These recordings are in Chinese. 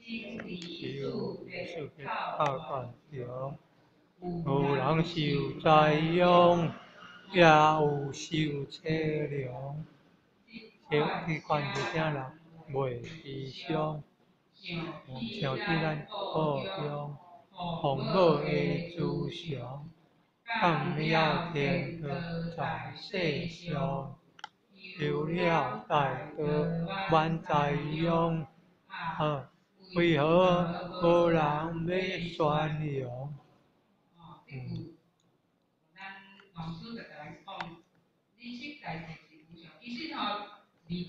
受受嘅靠惯中，有人受栽养，也有受测量。去看这啥人袂悲伤，像对咱报中，父母的慈祥，感了天德在世上，有了大德万载用。为何无人要宣扬？ 老师就来讲，知识在世是无常。其实吼，离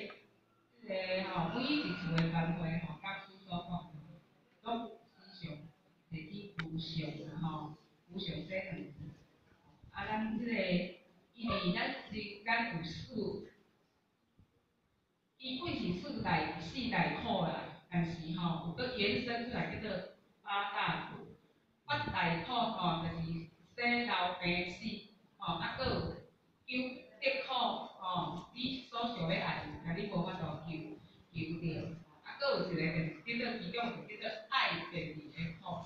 每一次的班会吼，教师所讲，拢时常提起无常无常这两字。咱因为咱有伊本是四大苦啦，但是有个延伸出来叫做八大苦。八大苦就是生老病死，还佫有得苦，你所想要爱，但你无法度求着，佫有一个叫做其中叫做爱别离的苦。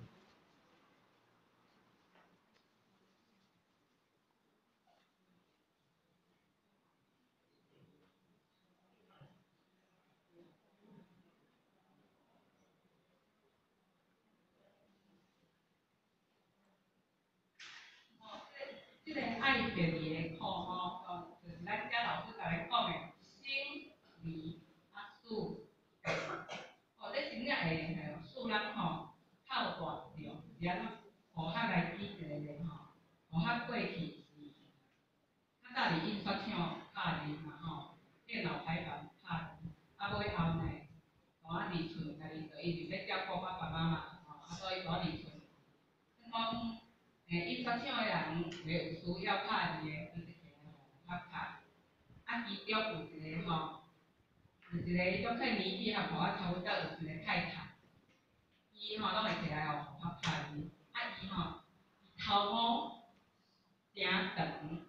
这个爱别离的苦就是咱遮老师甲咱讲的生离死别。这真正会使人透大着，是安怎？互学来记一个咧互学过去是较早是印刷厂拍字嘛电脑排版拍字，尾后呢，大仔二寸，家己伊是要照顾爸爸妈妈所以大仔二寸。讲印刷厂的人袂有需要拍字的，伊就摕来互拍。其中有一个种块年纪互我差不多有一个太太，伊拢会摕来互我拍字。伊头毛真长，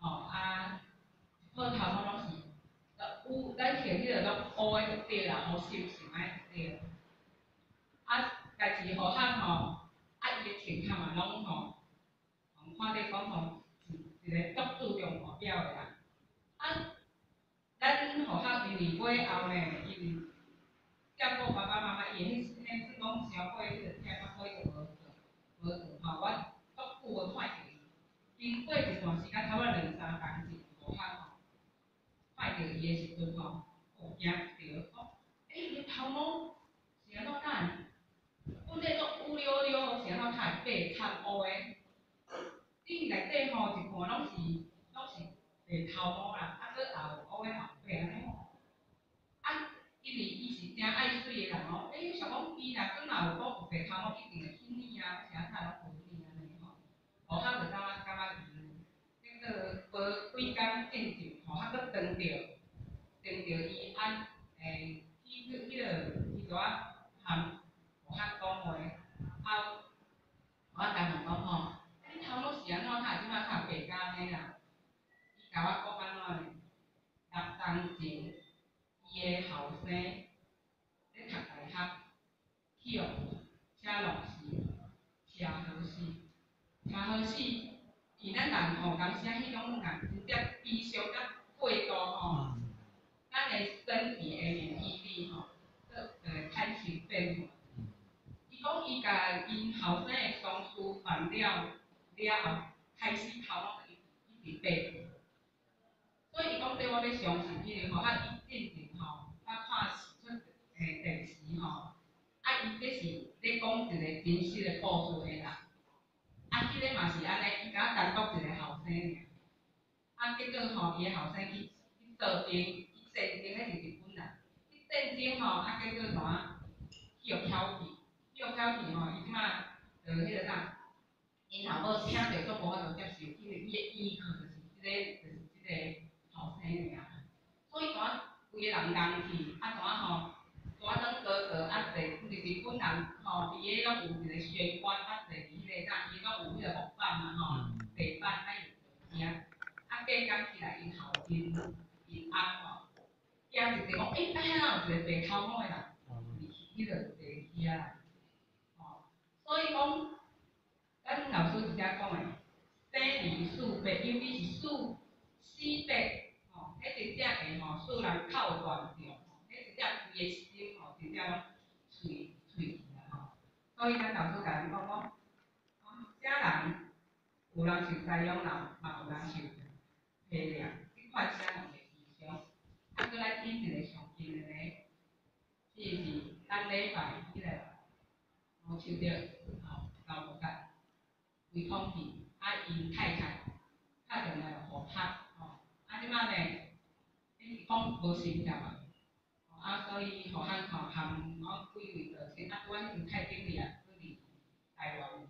好头毛拢是有咱摕迄个拢乌的就对啦，乌秀秀安就对啦。家己互学伊的穿坎嘛拢看得讲是一个足注重外表的人。咱互学因为尾后呢，因为照顾爸爸妈妈，伊的迄算讲社会迄个听较好，伊就无做我足久无看着伊。经过一段时间，差不多2、3工是互学看着伊的时阵惊着伊的头毛是安怎干？阮迄种乌溜溜，是安怎看白掺乌的？你内底一看拢是白头毛啦，佫也有乌的后白安尼因为伊是真爱水的人想讲伊若真若有讲有白头毛，一定会兴你啊，啥菜拢无你安尼互学就感觉伊，结果无几工进前，互学佫撞着伊迄个伊大仔含互学讲话，我甲问讲你头毛是安怎看？即摆看白甲安尼啦？伊甲我讲安怎呢？6冬前，伊的后生咧读大学，去车路死，车祸死，伊咱人讲啥迄种人真正悲伤甲过度咱的身体的免疫力产生变化。伊讲伊甲因后生的丧事办了后，开始头毛一直白。所以伊讲对我咧相信，因为伊进前看出电视伊这是咧讲一个真实的故事的人。迄个嘛是安尼，伊甲我单独一个后生尔。结果伊的后生去做兵，伊战争迄是日本人。去战争结果去互挑去，伊即摆迄个啥？因老母听着都无法度接受，因为伊的依靠就是即个后生尔。所以规个人硬去，大当哥哥就是日本人伊个拢有一个玄关坐伫迄个伊拢有迄个木板嘛地板用惊。过工起来因翁惊一个讲，遐哪有一个白头毛的人？ 迄个地遐啦，吼，所以讲，咱老师直接讲诶，生离死别，尤其是死别，吼，迄直接诶吼，使人靠断着，吼，迄直接规个心吼，直接拢碎去啦吼。所以咱老师甲咱讲讲，这人有人受灾殃啦，嘛有人受批量，即款啥两个异常。啊，搁来听一个上近的咧，即是咱礼拜迄个，受着老无甲胃痛去，啊因太太拍电话互拍，啊即摆呢，伊讲无心跳啊，啊所以互咱含几位着先，啊拄仔迄阵太经理啊，佫伫台湾。